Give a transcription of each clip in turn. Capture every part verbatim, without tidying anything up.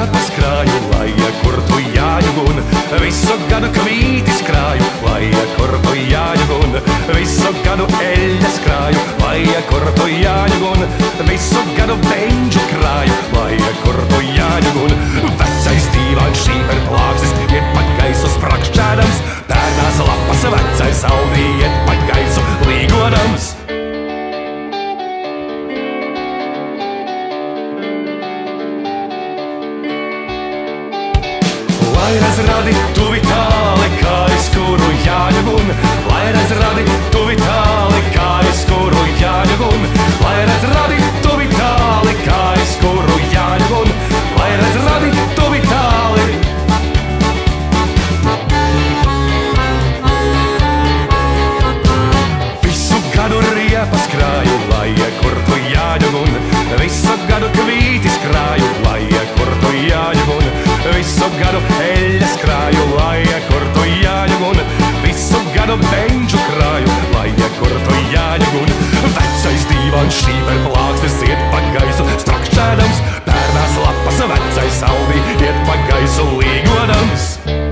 riepas krāju, lai kur tu jāņugun. Visu gadu kvītis krāju, lai kur tu jāņugun. Visu gadu eļļas krāju, lai kur tu jāņugun. Visu gadu beņģu krāju, lai kur tu jāņugun. Vecais dīvāns šīper plāksis iet pa gaisu sprakšķēdams. Pērnās lapas vecais audī iet pa gaisu līgodams. Lai razradi tuvi tāli, kā es kuru jāņugun. Lai razradi tuvi tāli, kā es kuru jāņugun. Lai razradi tuvi tāli, kā es kuru jāņugun. Lai razradi tuvi tāli. Visu gadu riepas krāju, lai kur tu jāņugun. Visu gadu kvītis krāju, lai kur tu jāņugun. Visu gadu eļļas krāju, lai kur tu jāņugun. Visu gadu beņģu krāju, lai kur tu jāņugun. Vecais dīvāns šīper plāksnis iet pa gaisu strakšķēdams. Pērnās lapas vecais audī iet pa gaisu līgodams.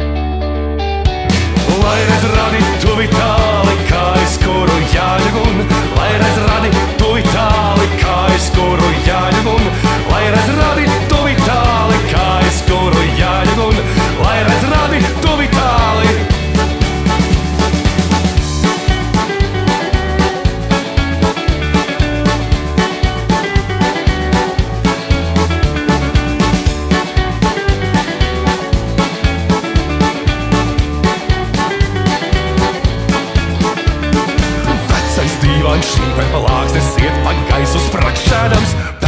Lai razradi tuvi tāli, kā es kuru jāņugun. Lai razradi tuvi tāli, kā es kuru jāņugun. Lai razradi tuvi tāli, kā es kuru jāņugun. Lai razradi tuvi tāli. Vecais dīvāns šīper plāksnis iet pa gaisu sprakšķēdams.